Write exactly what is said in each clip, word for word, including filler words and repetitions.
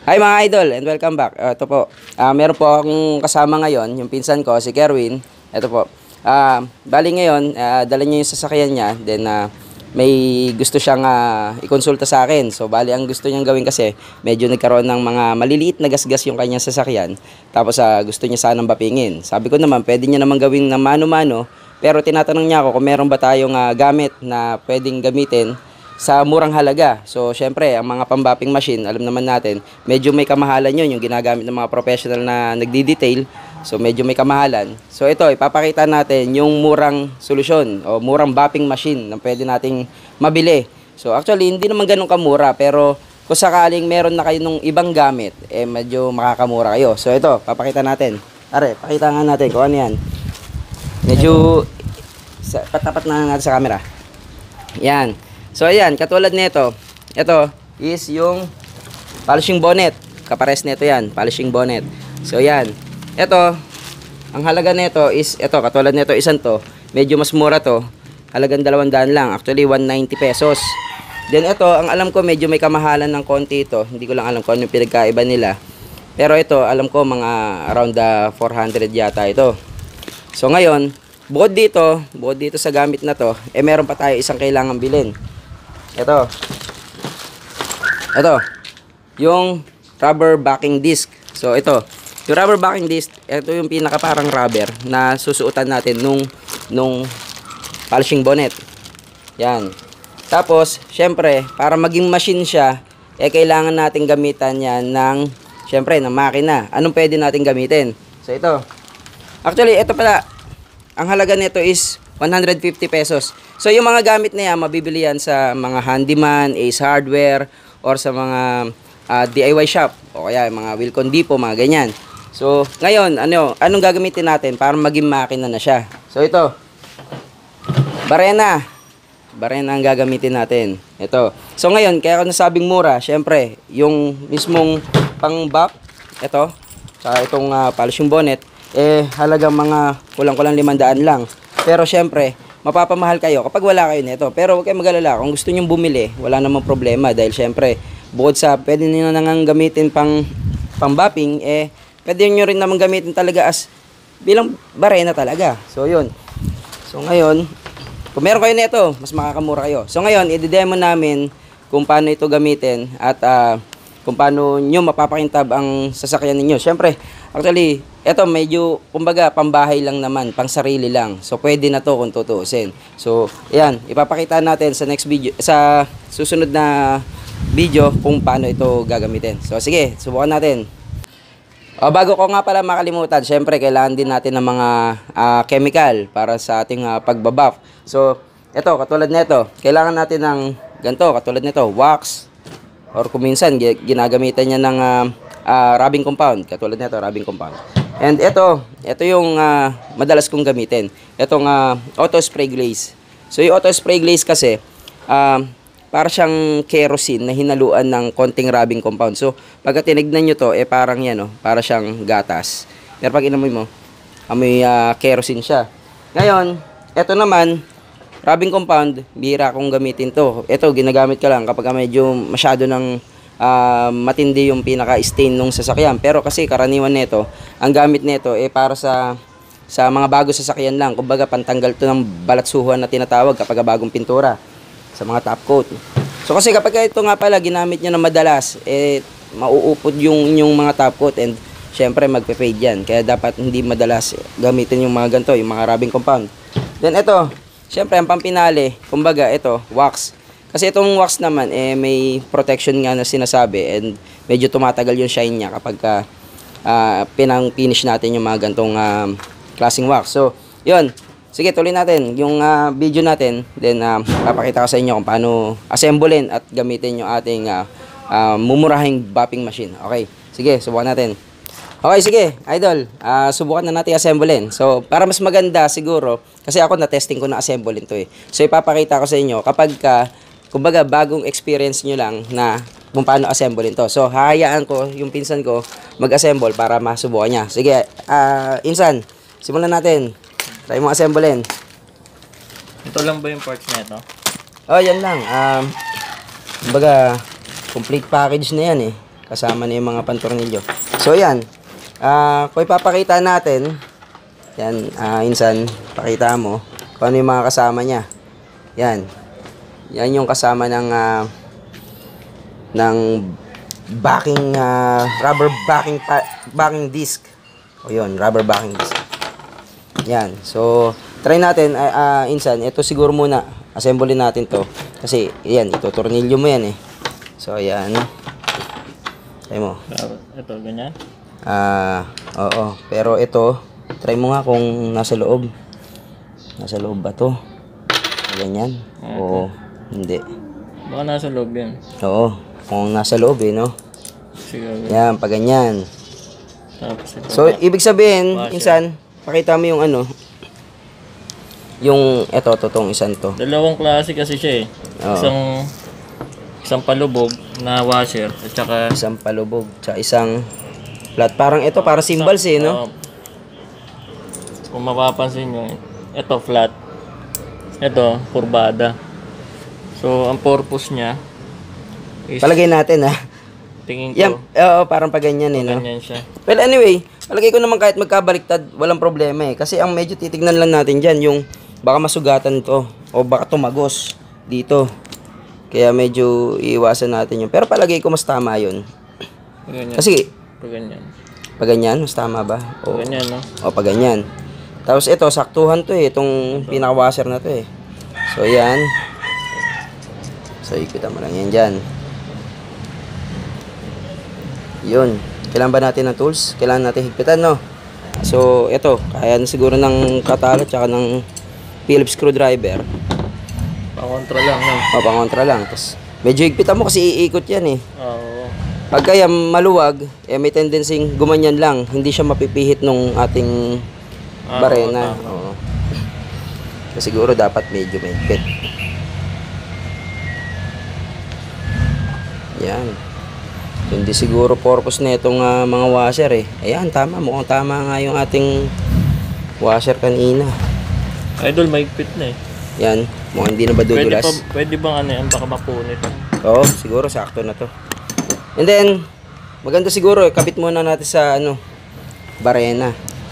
Hi mga idol and welcome back. Uh, ito po, uh, meron po akong kasama ngayon, yung pinsan ko, si Kerwin. Ito po, uh, bali ngayon, uh, dala niya yung sasakyan niya, then uh, may gusto siyang uh, ikonsulta sa akin. So bali ang gusto niyang gawin kasi, medyo nagkaroon ng mga maliliit na gasgas yung kanyang sasakyan. Tapos uh, gusto niya sanang bapingin. Sabi ko naman, pwede niya naman gawin na mano-mano, pero tinatanong niya ako kung meron ba tayong uh, gamit na pwedeng gamitin sa murang halaga. So, syempre, ang mga pambapping machine, alam naman natin, medyo may kamahalan yun, yung ginagamit ng mga professional na nagdi-detail. So, medyo may kamahalan. So, ito, ipapakita natin yung murang solusyon o murang bapping machine na pwede nating mabili. So, actually, hindi naman ganun kamura, pero kung sakaling meron na kayo ng ibang gamit, eh, medyo makakamura kayo. So, ito, papakita natin. Are, pakita nga natin kung ano yan. Medyo, sa, patapat na natin sa camera. Yan. So ayan, katulad nito, ito is yung polishing bonnet. Kapares nito yan, polishing bonnet. So ayan, ito, ang halaga nito is, ito, katulad nito, isang to, medyo mas mura to. Halagang dalawang daan lang, actually one ninety pesos. Then ito, ang alam ko medyo may kamahalan ng konti ito. Hindi ko lang alam kung ano yung pinagkaiba nila. Pero ito, alam ko mga around the four hundred yata ito. So ngayon, bukod dito, bukod dito sa gamit na to, eh meron pa tayo isang kailangan bilhin. Ito. Ito. Yung rubber backing disc. So, ito. Yung rubber backing disc, ito yung pinaka parang rubber na susuotan natin nung, nung polishing bonnet. Yan. Tapos, syempre, para maging machine siya, eh, kailangan natin gamitan yan ng, syempre, ng makina. Anong pwede natin gamitin? So, ito. Actually, ito pala, ang halaga nito is one hundred fifty pesos. So, yung mga gamit na yan, mabibili yan sa mga handyman, Ace Hardware, or sa mga uh, D I Y shop, o kaya mga Wilcon Depot, mga ganyan. So, ngayon, ano, anong gagamitin natin para maging makina na siya? So, ito. Barena. Barena ang gagamitin natin. Ito. So, ngayon, kaya ako nasabing mura, syempre, yung mismong pang-back, ito, sa itong uh, polishing bonnet, eh, halagang mga kulang-kulang limandaan lang. Pero syempre, mapapamahal kayo kapag wala kayo nito. Pero huwag kayong mag-alala, kung gusto nyong bumili, wala namang problema. Dahil syempre, bukod sa pwede nyo nang gamitin pang, pang bapping, eh, pwede nyo rin naman gamitin talaga as bilang barena talaga. So, yun. So, ngayon, kung meron kayo nito, mas makakamura kayo. So, ngayon, i-demo namin kung paano ito gamitin at uh, kung paano nyo mapapakintab ang sasakyan ninyo. Syempre, actually, eto medyo, kumbaga, pambahay lang naman, pang sarili lang. So, pwede na to kung tutuusin. So, ayan, ipapakita natin sa next video, sa susunod na video kung paano ito gagamitin. So, sige, subukan natin. O, bago ko nga pala makalimutan, syempre, kailangan din natin ng mga uh, chemical para sa ating uh, pagbabuff. So, eto, katulad nito, kailangan natin ng ganito, katulad nito, wax, or kung minsan, ginagamitan niya ng uh, uh, rubbing compound. Katulad nito, rubbing compound. And ito, ito yung uh, madalas kong gamitin. Itong uh, auto spray glaze. So, yung auto spray glaze kasi, uh, para siyang kerosene na hinaluan ng konting rubbing compound. So, pagka tinignan nyo to, eh parang yan, oh, para siyang gatas. Pero pag inamoy mo, amoy uh, kerosene siya. Ngayon, ito naman, rubbing compound, bihira akong gamitin to. Ito, ginagamit ka lang kapag medyo masyado ng uh, matindi yung pinaka-stain nung sasakyan. Pero kasi karaniwan nito, ang gamit nito eh para sa sa mga bago sasakyan lang. Kumbaga, pantanggal to ng balatsuhan na tinatawag kapag bagong pintura sa mga top coat. So kasi kapag ito nga pala ginamit nyo na madalas, eh mauupod yung yung mga top coat and syempre magpe-fade yan. Kaya dapat hindi madalas gamitin yung mga ganito, yung mga rubbing compound. Then ito, siyempre, ang pampinali, kumbaga, ito, wax. Kasi itong wax naman, eh, may protection nga na sinasabi and medyo tumatagal yung shine niya kapag uh, uh, pinang-finish natin yung mga gantong uh, klaseng wax. So, yun. Sige, tuloy natin yung uh, video natin. Then, uh, papakita ko sa inyo kung paano assemblein at gamitin yung ating uh, uh, mumurahing bapping machine. Okay, sige, subukan natin. Okay, sige, idol. Uh, subukan na natin assemblein. So, para mas maganda siguro, kasi ako na-testing ko na assemblein to eh. So, ipapakita ko sa inyo kapag ka, kumbaga, bagong experience nyo lang na kung paano assemblein to. So, hahayaan ko yung pinsan ko mag-assemble para masubukan niya. Sige, uh, insan, simulan natin. Try mo assemblein. Ito lang ba yung parts na ito? Oh, yan lang. Um, kumbaga, complete package na yan eh. kasama na yung mga pantornilyo. So yan, ah, kung ipapakita natin, yan, ah, insan, pakita mo kung ano yung mga kasama niya. Yan, yan yung kasama ng ah, ng backing, ah, rubber backing pa, backing disc. O yun, rubber backing disc. Yan, so try natin, uh, uh, insan, ito siguro muna, assemble natin to. Kasi, yan, ito, tornilyo mo yan eh. So, yan. Try mo. Ito, ganyan? Ah, uh, oo. Pero ito, try mo nga kung nasa loob. Nasa loob ba to? Ganyan. Okay. O, hindi. Baka nasa loob yan. Oo, kung nasa loob eh, no? Sige. Yan, pag ganyan. Tapos ito. So, ibig sabihin, Washer. insan, pakita mo yung ano, yung, eto, totong isan to. Dalawang klase kasi siya eh. Oo. Isang isang palubog na washer at saka Isang palubog, tsaka isang flat. Parang ito, parang symbols eh, no? uh, kung mapapansin nyo, ito flat. Ito, kurbada. So, ang purpose niya is, Palagay natin, ha? tingin ko, Yan, oo, parang pa ganyan eh, no? ganyan siya. Well, anyway, palagay ko naman kahit magkabaliktad, walang problema eh. Kasi ang medyo titignan lang natin dyan, yung baka masugatan to, o baka tumagos dito. Kaya medyo iiwasan natin yun. Pero palagay ko mas tama yun. Pag ganyan. Kasi, Pag ganyan. pag ganyan, mas tama ba? O, Pag ganyan, no? o pag ganyan. Tapos ito, saktuhan to eh, itong pinaka-washer na to eh. So, yan. So, ikutan mo lang yan dyan. Yun. Kailangan ba natin ng tools? Kailangan natin higpitan, no? So, ito. Kaya na siguro ng katalo tsaka ng Phillips screwdriver. Pakontra lang, no? Papangontra lang. Tapos, medyo higpitan mo kasi iikot yan eh. Oo. Pag kaya maluwag, eh, may tendency gumanyan lang. Hindi siya mapipihit nung ating Ah, barena. oo, tama. Oo. So, siguro dapat medyo may higpit. Yan. Hindi siguro purpose na itong uh, mga washer eh. Ayan, tama. Mukhang tama nga yung ating washer kanina. Idol, maigpit na eh. Yan. Mukhang hindi na ba Pwede, dudulas. pa, pwede bang ano yan? Baka mapunit. Oo, siguro sakto na to. And then, maganda siguro eh. Kabit muna natin sa ano, barena.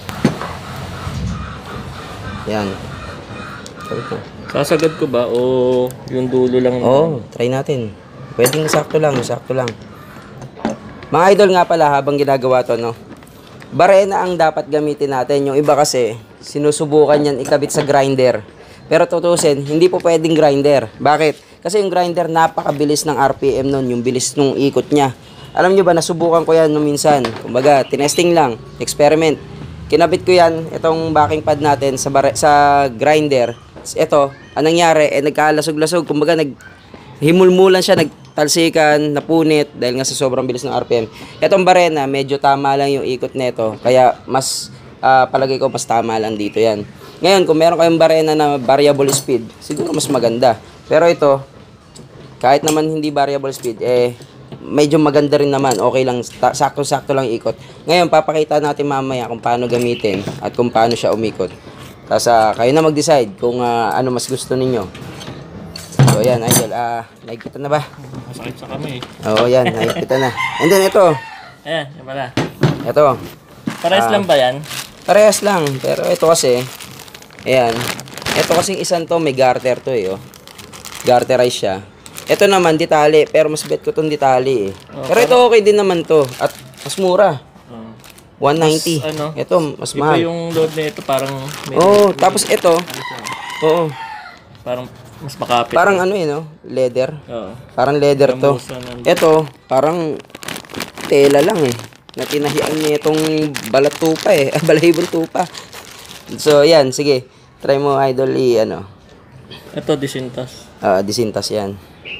Yan. Kabit mo. Sasagad ko ba o yung dulo lang? Oo, try natin. Pwedeng sakto lang, sakto lang. Mga idol nga pala, habang ginagawa to, no? Barena ang dapat gamitin natin. Yung iba kasi, sinusubukan yan ikabit sa grinder. Pero tutusin, hindi po pwedeng grinder. Bakit? Kasi yung grinder, napakabilis ng R P M nun, yung bilis nung ikot niya. Alam nyo ba, nasubukan ko yan nung minsan. Kumbaga, tinesting lang, experiment. Kinabit ko yan, itong backing pad natin sa, bare sa grinder. Ito, anong nangyari, eh, nagkalasog-lasog. Kumbaga, naghimulmulan siya, nagtalsikan, napunit, dahil nga sa sobrang bilis ng R P M. Itong barena, medyo tama lang yung ikot nito. Kaya, mas, uh, palagay ko, mas tama lang dito yan. Ngayon, kung meron kayong barena na variable speed, siguro mas maganda. Pero ito, kahit naman hindi variable speed, eh, medyo maganda rin naman. Okay lang, sakto-sakto lang ikot. Ngayon, papakita natin mamaya kung paano gamitin at kung paano siya umikot. Tapos, uh, kayo na mag-decide kung uh, ano mas gusto ninyo. So, yan, idol. Ah, uh, nakikita na ba? Masakit sa kami eh. Oo, yan, nakikita na. And then, ito. Ayan, yan pala. Ito. Pares Ah. lang ba yan? Parehas lang. Pero ito kasi, ayan. Ito kasing isang to, may garter to eh, oh. Garterize siya. Ito naman, detali. Pero mas bet ko itong detali eh. Oh, pero ito okay din naman to. At mas mura. Oh. one ninety. Mas, ano, ito, mas Iba mahal. yung load na ito, parang... Oo, oh, tapos ito. Oo. Parang mas makapit. Parang ano eh, no? Leather. Oo. Parang leather to. Gamusan ng- Ito, parang tela lang eh. Na tinahian niya itong balat tupa eh. Balahibong tupa. So, yan. Sige. Try mo, idol, i ano. Ito, disintas. Ah, disintas yan.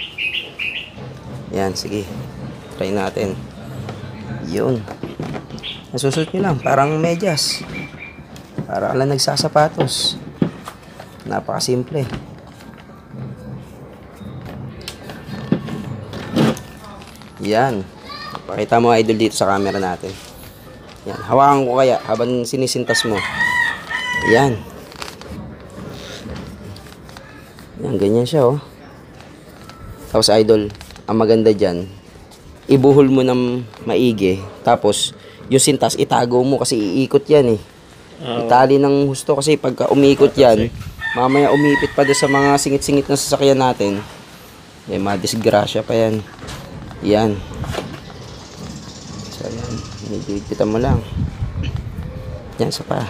Yan, sige. Try natin. Yun. Nasusunod nyo lang. Parang medyas. Para ka lang nagsasapatos. Napakasimple. Yan. Pakita mo, idol, dito sa camera natin. Yan. Hawakan ko kaya habang sinisintas mo. Yan. Yan, ganyan siya, oh. Tapos, idol, ang maganda dyan, ibuhol mo ng maigi. Tapos, yung sintas, itago mo kasi iikot yan eh. Oo. Itali ng husto kasi pagka umikot yan, mamaya umipit pa doon sa mga singit-singit na sasakyan natin. Eh, madisgrasya pa yan. Yan. So, yan. Hinigpitan mo lang. Yan, sa pa.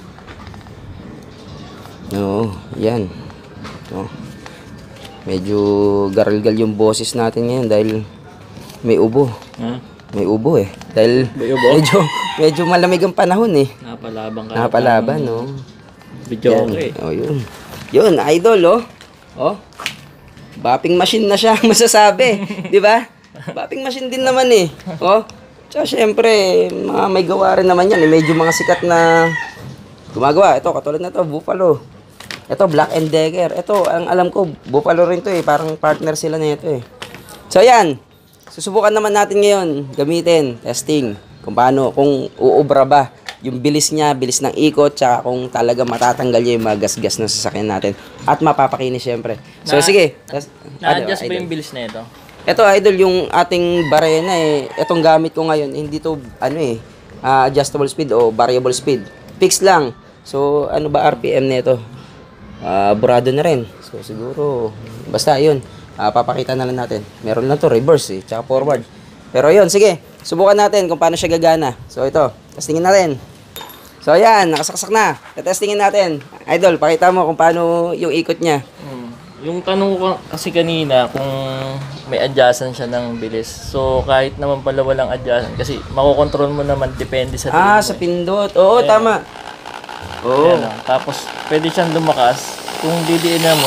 Oo, yan. Oo. Medyo garalgal yung boses natin ngayon dahil may ubo. Ha? May ubo eh. Dahil May ubo? medyo, medyo malamig ang panahon eh. Napalaban ka. Napalaban, no? Video Yan. okay. Oh, yun. Yun, idol, oh. Oh. Bapping machine na siya, masasabi. Di ba? Bapping machine din naman eh. Oh. Tsaka syempre, mga may gawa rin naman yan. Eh. Medyo mga sikat na gumagawa. Ito, katulad na to, Buffalo. Ito, Black and Decker. Ito, ang alam ko, Buffalo rin to eh. Parang partner sila na ito eh. So, yan. Susubukan naman natin ngayon, gamitin, testing, kung paano, kung uubra ba, yung bilis niya, bilis ng ikot, tsaka kung talaga matatanggal niya yung mga gas-gas na sasakyan natin. At mapapakinis syempre. So, Na- sige. Tas- Na-adjust ano, ba idol? yung bilis na ito? Ito, idol, yung ating barena eh, itong gamit ko ngayon, hindi to, ano eh, ah, adjustable speed o variable speed. Fix lang. So, ano ba R P M na ito? Ah, burado na rin. So, siguro, basta yun. Ah, papakita na lang natin. Meron lang to reverse eh, tsaka forward. Pero yun, sige. Subukan natin kung paano siya gagana. So, ito, testingin natin. So, ayan, nakasaksak na. Testingin natin. Idol, pakita mo kung paano yung ikot niya. Hmm. Yung tanong ko kasi kanina kung may adjustment siya ng bilis. So, kahit naman pala walang adjustment kasi makokontrol mo naman depende sa Ah, tingin sa mo eh. pindot. Oo, Ayan. tama. Oo. Ayan, oh. Tapos, pwede siyang lumakas. Kung didiin mo,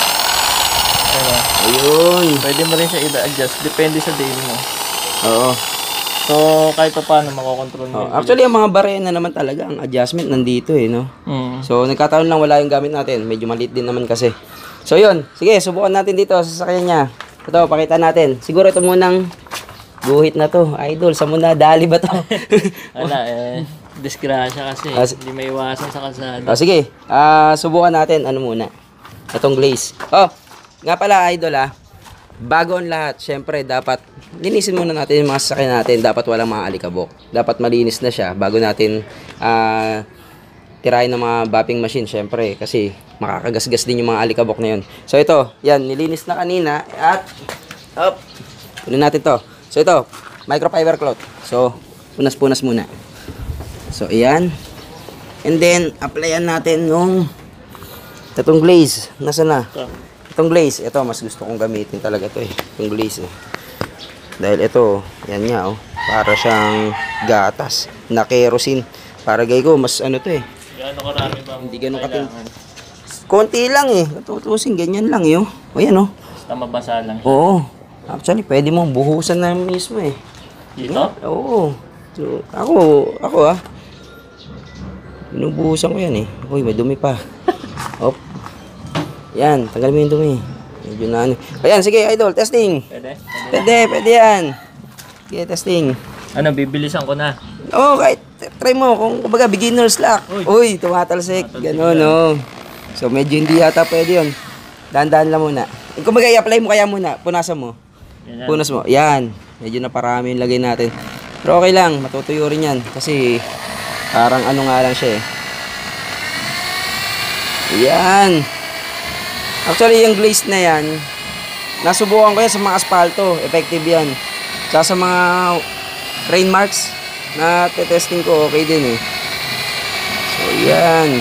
ayan, oh. Ayun. Pwede mo rin siya i-adjust. Depende sa diin mo. Oo. So, kahit pa paano makokontrol mo Oh, yung actually, ang mga barena naman talaga, ang adjustment nandito eh, no? bilis. Hmm. So, nagkataon lang wala yung gamit natin. Medyo maliit din naman kasi. So, yun. Sige, subukan natin dito sa sasakyan niya. Ito, pakita natin. Siguro ito munang guhit na to. Idol, sa muna, dali ba to? Wala eh. Disgrasya kasi. As- Hindi may iwasan sa kalsada. Oh, sige, ah subukan natin. Ano muna? Itong glaze. Oh, nga pala, idol ah. Bago ang lahat, syempre, dapat linisin muna natin yung mga sasakyan natin. Dapat walang mga alikabok. Dapat malinis na siya bago natin ah tirahin ng mga bapping machine, syempre. Kasi makakagasgas din yung mga alikabok na yun. So, ito. Yan, nilinis na kanina. At, up. Kunin natin to. So, ito. Microfiber cloth. So, punas-punas muna. So, ayan. And then, applyan natin yung itong glaze. Nasaan na? Ito. Itong glaze. Ito, mas gusto kong gamitin talaga to eh. Itong glaze eh. Dahil ito, yan nga oh. Para siyang gatas na kerosene. Para gay ko, mas ano to eh. Gaano karami ba? Hindi ganun katin. kailangan? Konti lang eh. Tutusin, ganyan lang yun. O yan oh. Basta mabasa lang siya. Oo. Actually, pwede mong buhusan na mismo eh. Dito? Oo. So, ako, ako ah. Binubuhusan ko yan eh. Uy, may dumi pa. Op. Yan, tanggal mo yung dumi. Medyo na ano. Ayan, sige idol, testing. Pwede? Pwede. Pwede, pwede yan. Sige, testing. Ano, bibilisan ko na. Oo, oh, kahit try mo. Kung kumbaga, beginner's luck. Uy. Uy, tumatalsik. Tumatalsik Ganon, yan. no. So, medyo hindi yata pwede yun. Dahan-dahan lang muna. Kung kumbaga, i-apply mo kaya muna. Punasan mo. Ganyan. Punas mo. Yan. Medyo naparami yung lagay natin. Pero okay lang. Matutuyo rin yan. Kasi parang ano nga lang siya eh. Yan. Actually, yung glaze na yan, nasubukan ko yan sa mga asfalto. Effective yan. Tsaka sa mga rain marks na testing ko, okay din eh. So, yan.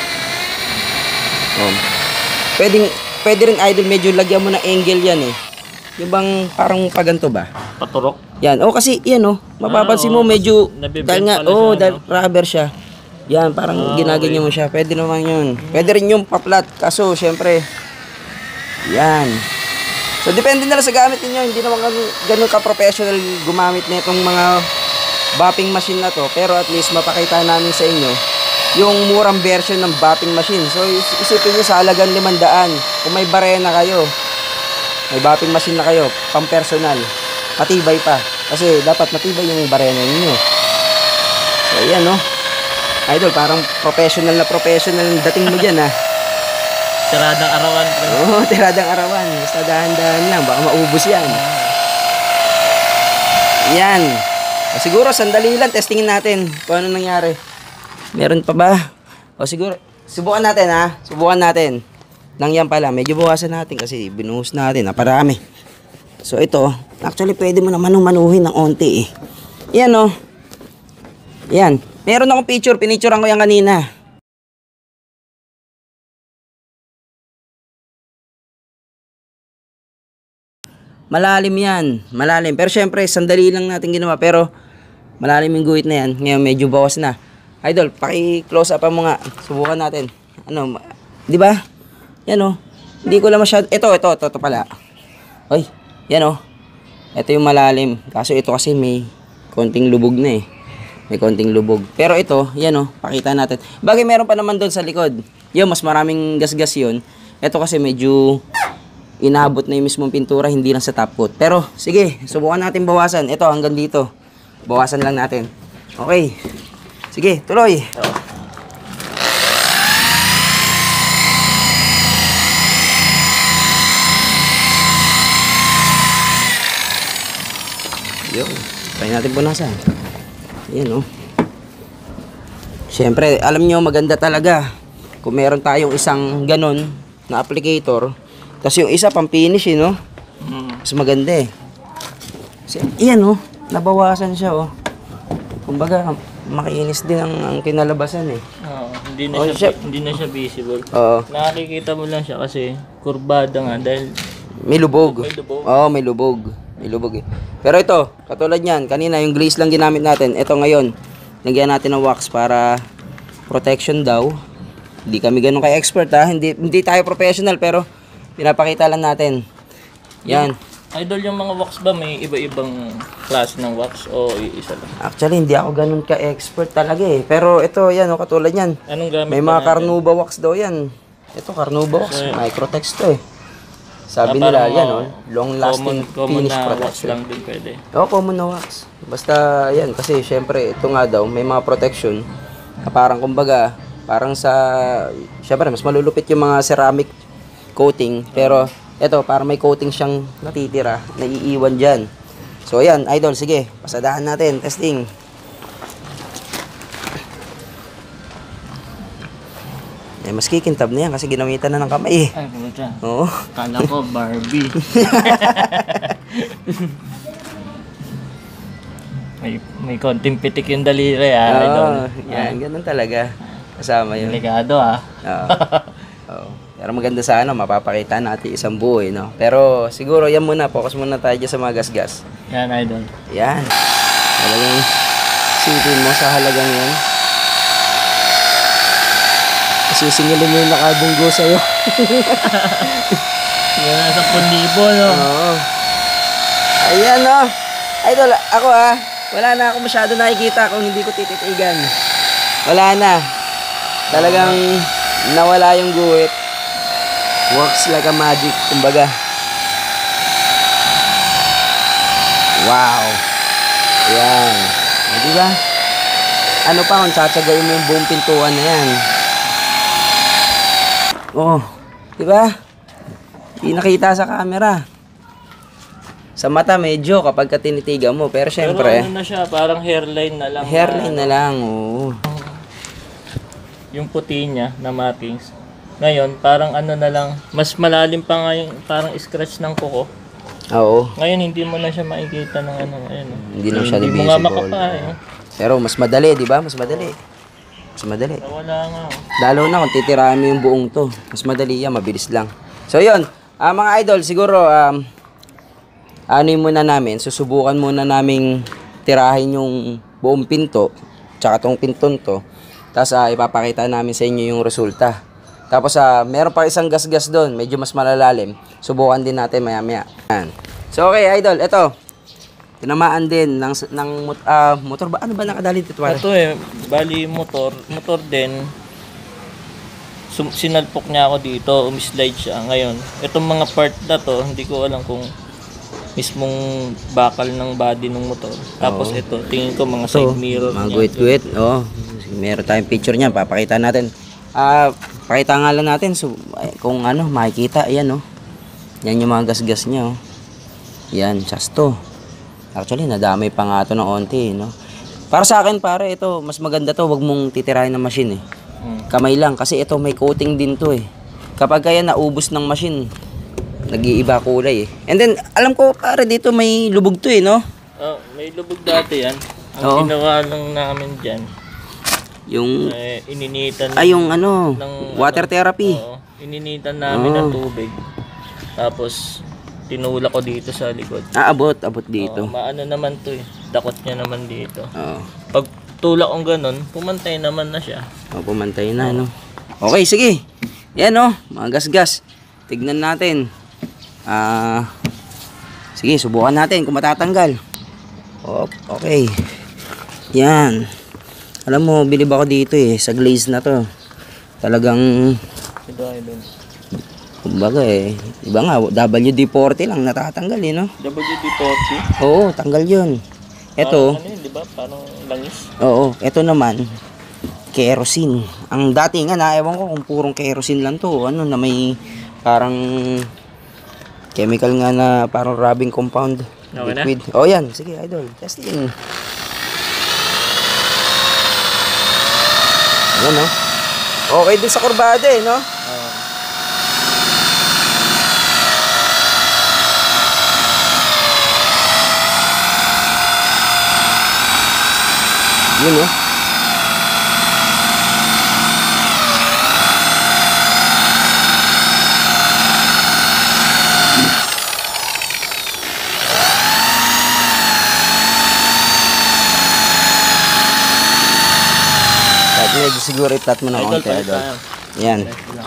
Oh. Pwedeng, pwede rin idol, medyo lagyan mo ng angle yan eh. Yung bang parang paganto ba? Paturok? Yan. Oh, kasi yan oh. Mapapansin Ah, mo oo. medyo Nabibend dahil nga pala oh, siya, dahil no? rubber siya. Yan, parang Ah, ginaganyan mo siya. Pwede naman 'yun. Pwede rin yung pa-flat kaso syempre yan. So depende na lang sa gamit niyo. Hindi naman ganun, ganun ka-professional gumamit na itong mga bapping machine na to, pero at least mapakita namin sa inyo yung murang version ng bapping machine. So is- isipin niyo sa halagang limandaan kung may barena kayo. May bapping machine na kayo, pang personal. Matibay pa. Kasi dapat matibay yung barena ninyo. So, ayan, no? Idol, parang professional na professional ang dating mo dyan, ha? Tiradang arawan. Oo, oh, tiradang arawan. Basta dahan-dahan lang. Baka maubos yan. Yan. O, siguro, sandali lang. Testingin natin kung ano nangyari. Meron pa ba? O, siguro, subukan natin, ha? Subukan natin. Nang yan pala, medyo bawasan natin kasi binuhos natin. Naparami. So, ito, actually, pwede mo naman manuhin ng onti, eh. Yan, o. Yan. Meron akong picture. Pinicturean ko yan kanina. Malalim yan. Malalim. Pero syempre, sandali lang natin ginawa. Pero, malalim yung guhit na yan. Ngayon, medyo bawas na. Idol, paki-close up mo nga. Subukan natin. Ano, di ba? Yan o. Hindi ko lang masyado. Ito, ito, ito, ito pala. Oy, yan o. Ito yung malalim. Kaso ito kasi may konting lubog na eh. May konting lubog. Pero ito, yan o. Pakita natin. Bagay, meron pa naman doon sa likod. Yung, mas maraming gas-gas yun. Ito kasi medyo inabot na yung mismong pintura, hindi lang sa top coat. Pero, sige, subukan natin bawasan. Ito, hanggang dito. Bawasan lang natin. Okay. Sige, tuloy. Yun. Try natin punasan. Yan, oh. Siyempre, alam nyo, maganda talaga kung meron tayong isang ganon na applicator. Tapos yung isa pang finish, eh, no? Mas maganda eh. Kasi, iyan, oh. Nabawasan siya, oh. Kumbaga, makinis din ang, ang kinalabasan, eh. Oo, hindi na Oh, siya, siya- hindi na siya visible. Oo. Nakikita mo lang siya kasi kurbada nga dahil May lubog. May lubog. Oo, may lubog. May lubog, eh. Pero ito, katulad niyan, kanina yung glaze lang ginamit natin. Ito ngayon, nagyan natin ng wax para protection daw. Hindi kami ganun ka-expert, ha. Hindi, hindi tayo professional, pero pinapakita lang natin. Yan. Idol, yung mga wax ba may iba-ibang klase ng wax o isa lang? Actually, hindi ako ganun ka-expert talaga, eh. Pero ito, yan, oh, katulad yan. Anong gamit May ba mga natin? Carnauba wax daw yan. Ito, Carnauba wax. So, Microtex to, eh. Sabi Ah, nila, parang, yan, oh, oh. Long-lasting common, common finish na wax protection. lang din pwede. Oo, common na wax. Basta, yan. Kasi, syempre, ito nga daw, may mga protection. Na parang, kumbaga, parang sa, syempre, mas malulupit yung mga ceramic coating. Pero, ito, parang may coating siyang natitira, naiiwan dyan. So, yan, idol, sige. Pasadahan natin, testing. Eh, mas kikintab na yan kasi ginamitan na ng kamay, eh. Ay, pumunta. Oo. Kala ko Barbie. may, may konting pitik yung daliri, ah. Idol. Oo, yan, ganun talaga. Kasama yun. Delikado, ah. Oo. Oo. Pero maganda sana, mapapakita natin isang buo, eh, no? Pero siguro, yan muna. Focus muna tayo dyan sa mga gas-gas. Yan, idol. Yan. Talagang sipin mo sa halagang yan. Susingilin mo yung nakabunggo sa'yo. Yan, nasa pundibo, no? Oo. Ayan, no? Idol, ako ah. Wala na ako masyado nakikita kung hindi ko tititigan. Wala na. Talagang nawala yung guhit. Works like a magic, kumbaga. Wow. Ayan. O, diba? Ano pa kung tsatsagayin mo yung buong pintuan na yan? Oh, diba? Hindi nakita sa camera. Sa mata medyo kapag ka tinitigan mo. Pero syempre, Pero ano na siya, parang hairline na lang. hairline na lang. Oo. Yung puti niya na markings. Ngayon, parang ano na lang, mas malalim pa nga yung parang scratch ng kuko. Oo. Ngayon, hindi mo na siya makikita ng ano. Ayun, oh. Hindi na siya Hindi mo nga visible. makapa, eh. Pero mas madali, di ba? Mas madali. Mas madali. Wala nga. Oh. Lalo na kung titirahan mo yung buong to. Mas madali yan, mabilis lang. So yun, ah, mga idol, siguro, um, ano yung muna namin, susubukan muna naming tirahin yung buong pinto, tsaka tong pinton to. Tapos ah, ipapakita namin sa inyo yung resulta. Tapos ah, meron pa isang gas-gas doon, medyo mas malalalim. Subukan din natin maya-maya. Yan. So okay, idol, ito. Tinamaan din ng, ng uh, motor ba? Ano ba nakadali dito? Ito eh, bali motor, motor din. Sum- sinalpok niya ako dito, umislide siya. Ngayon, itong mga part na to, hindi ko alam kung mismong bakal ng body ng motor. Tapos Oo. ito, tingin ko mga So, side mirror mga niya. guhit-guhit. Oo. Meron tayong picture niyan. Papakita natin. Ah, pakita nga lang natin. So, ay, kung ano, makikita. Ayan, oh. Yan yung mga gas-gas niya, oh. Yan, chasto. Actually, nadamay pa nga ito ng onti, no? Para sa akin, pare, ito, mas maganda to, wag mong titirahin ng machine, eh. Hmm. Kamay lang, kasi ito may coating din to, eh. Kapag kaya naubos ng machine, nag-iiba kulay, eh. And then, alam ko, pare, dito may lubog to, eh, no? Oh, may lubog dati yan. Ang Oo. ginawa lang namin dyan, Yung, eh, ininitan ay, yung ano, ng water ano, therapy. Oo, ininitan namin Oo. ng tubig. Tapos tinulak ko dito sa likod. Ah, abot, abot Oo, dito. maano naman to eh. Dakot niya naman dito. Oo. Pag tulak kong ganun, pumantay naman na siya. Oh, pumantay na, no? Okay, sige. Yan, no? Mga gasgas. Tignan natin. Ah, sige, subukan natin kung matatanggal. Oh, okay. Yan. Alam mo, bilib ako dito eh, sa glaze na to. Talagang, Ito ay doon. kumbaga eh, iba nga, W D forty lang natatanggal eh, no? W D forty. Oo, tanggal yun. Ito, Parang ano yun, di ba? Parang langis. oo, ito naman, kerosene. Ang dati nga, naewan ko kung purong kerosene lang to. Ano, na may parang chemical nga na parang rubbing compound. Okay na? Liquid. Oh, yan. Sige, idol. Testing. Ayan, no? Okay din sa kurbada eh, no? Oo. Yun, no? At medyo siguro itat mo na Idol, konti, palit idol. tayo. Yan.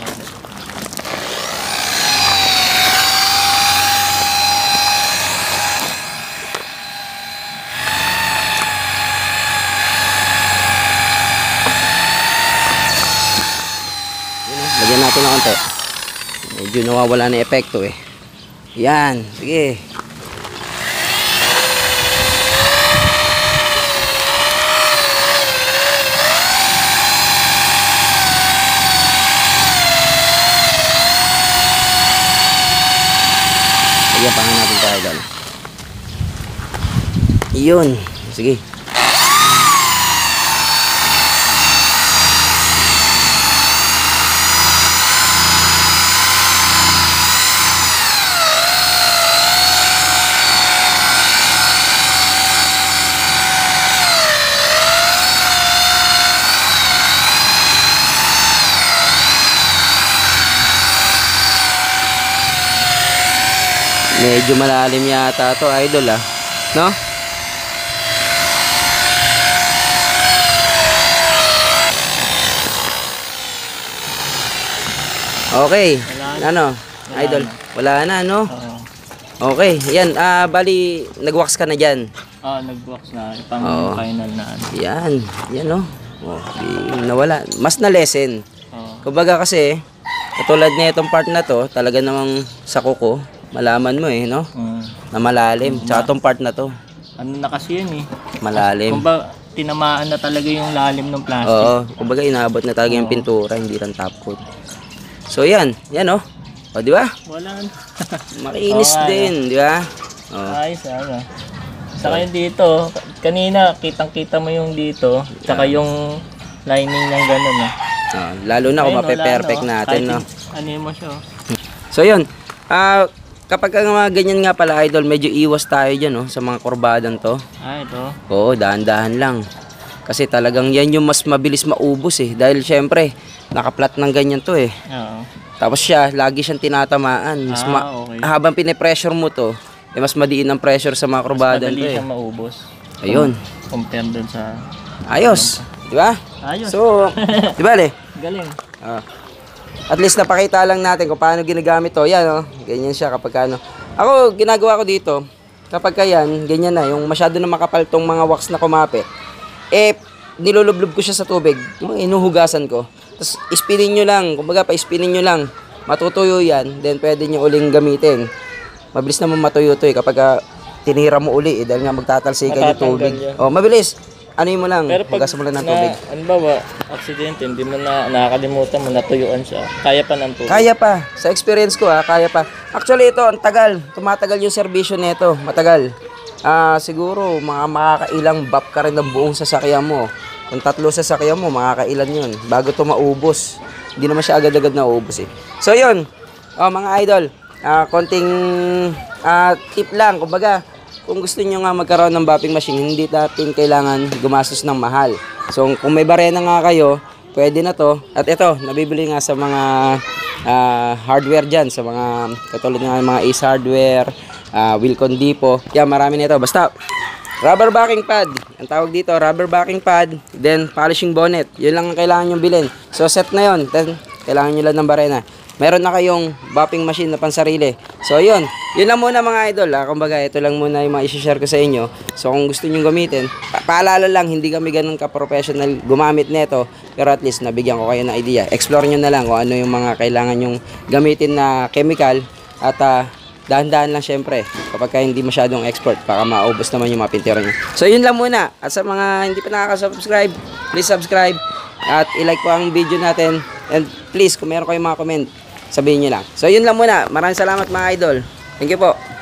Lagyan natin ng konti. Medyo nawawala na epekto eh. Yan. Sige. Lagyan pa nga natin tayo doon. Yun. Sige. Medyo malalim yata to, idol, ah. No? Okay. Wala na. Ano? Wala Idol, na. wala na, no? Oo. Okay. Yan, ah, bali, nag-wax ka na dyan. Ah, nag-wax na. Pang Oo. final na ano. Yan. Yan, no? Oh, di, nawala. Mas na lesson. Oo. Kumbaga kasi, katulad na itong part na to, talaga namang sa kuko, malaman mo eh, no? Mm. Na malalim. Tsaka itong part na to, Ano na kasi yun eh. malalim. Kung ba, tinamaan na talaga yung lalim ng plastic. Oo, kumbaga inaabot na talaga yung Oo. pintura, hindi lang top coat. So yan, yan oh. O di ba? Wala na. Makinis Oo nga, din, di ba? Oh. Ayos ano. Saka yung dito, kanina kitang-kita mo yung dito, saka yung lining ng gano'n eh. Oh, lalo na kung Ayun, wala, mape-perfect no? natin, Kahit no. yung- Ano mo siya. oh. So yun. Ah, kapag ka mga ganyan nga pala, idol, medyo iwas tayo diyan, no, sa mga kurbadan to. Ah, ito. Oo, dahan-dahan lang. Kasi talagang yan yung mas mabilis maubos eh. Dahil syempre, nakaplat ng ganyan to eh. Oo. Tapos siya, lagi siyang tinatamaan. Mas Ah, ma- okay. habang pine-pressure mo to, eh, mas madiin ang pressure sa mga kurbadan Madali to eh. siya maubos. Ayun. Compare dun sa... Ayos. Di ba? Ayos. So, di ba le? Galing. Ah. At least napakita lang natin kung paano ginagamit to. Yan, oh. Ganyan siya kapag ano. Ako, ginagawa ko dito, kapag kayan, ganyan na, yung masyado na makapal tong mga wax na kumapit, eh, nilulublob ko siya sa tubig, yung inuhugasan ko. Tapos, ispinin nyo lang, kumbaga, pa-ispinin nyo lang, matutuyo yan, then pwede nyo uling gamitin. Mabilis naman matuyo to eh, kapag ah, tinira mo uli eh, dahil nga magtatalsikan yung Matatanggal tubig. yan. Oh, mabilis. Ano mo lang, Pero pag hugasan mo lang ng tubig. na, ano ba ba, aksidente, hindi mo na nakakalimutan mo, natuyuan siya. Kaya pa ng tubig. Kaya pa. Sa experience ko ha, kaya pa. Actually ito, ang tagal. Tumatagal yung serbisyo nito. Matagal. ah, siguro mga makakailang bap ka rin ng buong sasakyan mo. Kung tatlo sasakyan mo, makakailan yun. Bago to maubos. Hindi naman siya agad-agad na uubos eh. So yun, oh, mga idol, ah, konting ah, tip lang. Kumbaga, kung gusto nyo nga magkaroon ng bapping machine, hindi natin kailangan gumastos ng mahal. So kung may barena nga kayo, pwede na to. At ito, nabibili nga sa mga uh, hardware dyan, sa mga katulad ng mga Ace Hardware, uh, Wilcon Depot. Yan, marami nito. Basta, rubber backing pad. Ang tawag dito, rubber backing pad. Then, polishing bonnet. Yun lang ang kailangan nyo bilhin. So, set na yun. Then, kailangan nyo lang ng barena. Meron na kayong bapping machine na pansarili. So, yun. Yun lang muna mga idol. Ha? Kumbaga, ito lang muna yung ma-share ko sa inyo. So, kung gusto nyo gamitin, pa paalala lang, hindi kami ganun ka-professional gumamit nito. Pero at least, nabigyan ko kayo ng idea. Explore nyo na lang kung ano yung mga kailangan nyong gamitin na chemical. At, uh, dahan-dahan lang syempre kapag ka hindi masyadong export, baka maubos naman yung mga pintero nyo. So yun lang muna. At sa mga hindi pa nakaka-subscribe, please subscribe at i-like po ang video natin. And please, kung meron kayong mga comment, sabihin nyo lang. So yun lang muna. Maraming salamat mga idol. Thank you po.